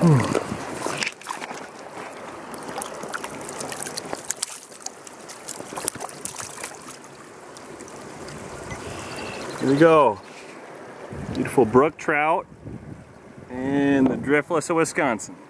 Here we go. Beautiful brook trout in the Driftless of Wisconsin.